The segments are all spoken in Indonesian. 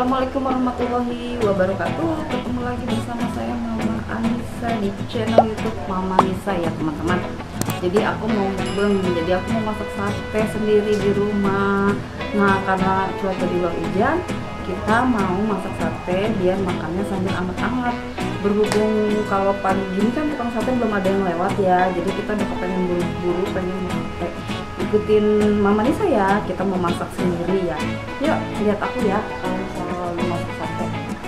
Assalamualaikum warahmatullahi wabarakatuh. Ketemu lagi bersama saya Mama Anissa di channel YouTube Mama Anissa ya teman-teman. Jadi aku mau mukbang, jadi aku mau masak sate sendiri di rumah. Nah karena cuaca di luar hujan, kita mau masak sate biar makannya sambil anget-anget. Berhubung kalau pagi gini kan tukang sate belum ada yang lewat ya, jadi kita udah pengen buru-buru pengen sate. Ikutin Mama Nisa ya, kita mau masak sendiri ya. Yuk lihat aku ya kalau masak sate.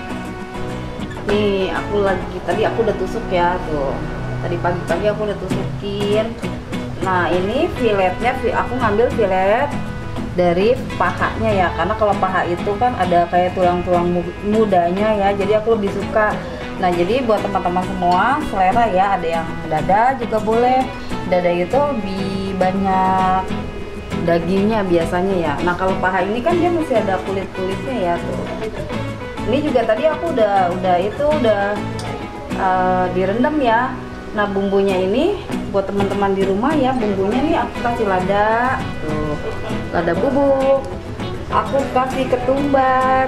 Nih aku lagi, tadi aku udah tusuk ya tuh. Tadi pagi-pagi aku udah tusukin. Nah ini filetnya, aku ngambil filet dari pahanya ya, karena kalau paha itu kan ada kayak tulang-tulang mudanya ya, jadi aku lebih suka. Nah jadi buat teman-teman semua selera ya, ada yang dada juga boleh. Dada itu lebih banyak dagingnya biasanya ya. Nah kalau paha ini kan dia masih ada kulit-kulitnya ya tuh. Ini juga tadi aku udah direndam ya. Nah bumbunya ini buat teman-teman di rumah ya, bumbunya nih aku kasih lada tuh, lada bubuk, aku kasih ketumbar,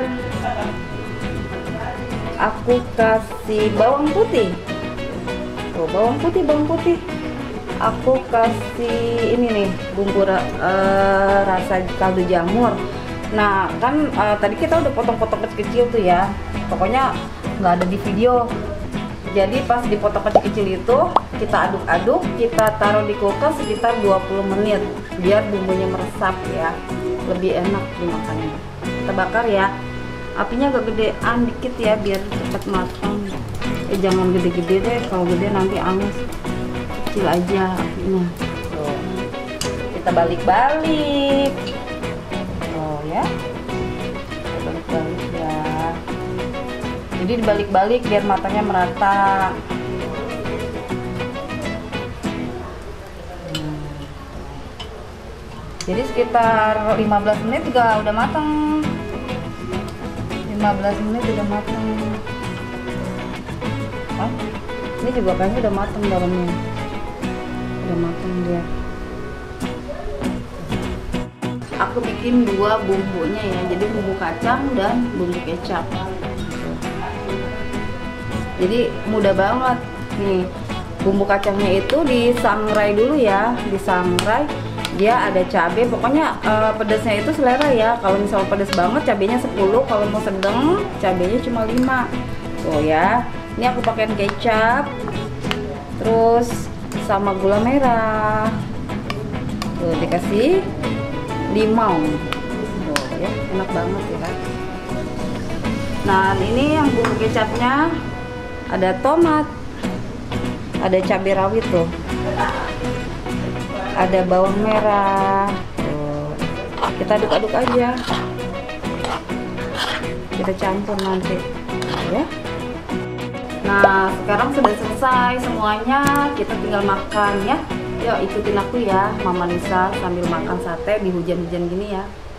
aku kasih bawang putih tuh, bawang putih, aku kasih ini nih bumbu rasa kaldu jamur. Nah kan tadi kita udah potong-potong kecil-kecil tuh ya, pokoknya nggak ada di video. Jadi pas dipotong kecil-kecil itu kita aduk-aduk, kita taruh di kulkas sekitar 20 menit biar bumbunya meresap ya, lebih enak dimakannya. Kita bakar ya, apinya agak gedean dikit ya biar cepat matang. Jangan gede-gede deh, kalau gede nanti angus. Kecil aja apinya. Tuh. Kita balik-balik. Oh ya, kita balik-balik ya. Jadi dibalik-balik biar matanya merata. Jadi sekitar 15 menit juga udah matang. 15 menit udah matang. Oh, ini juga kayaknya udah matang dalamnya. Udah matang dia. Aku bikin dua bumbunya ya, jadi bumbu kacang dan bumbu kecap. Jadi mudah banget nih, bumbu kacangnya itu disangrai dulu ya, disangrai. Dia ada cabai, pokoknya pedasnya itu selera ya. Kalau misalnya pedas banget cabenya 10, kalau mau sedang cabenya cuma 5. Tuh ya, ini aku pakai kecap, terus sama gula merah. Tuh dikasih limau. Tuh ya, enak banget ya kan. Nah ini yang bumbu kecapnya ada tomat, ada cabai rawit tuh, ada bawang merah tuh. Kita aduk-aduk aja, kita campur nanti ya. Nah sekarang sudah selesai semuanya, kita tinggal makan ya. Yuk ikutin aku ya Mama Nisa sambil makan sate di hujan-hujan gini ya.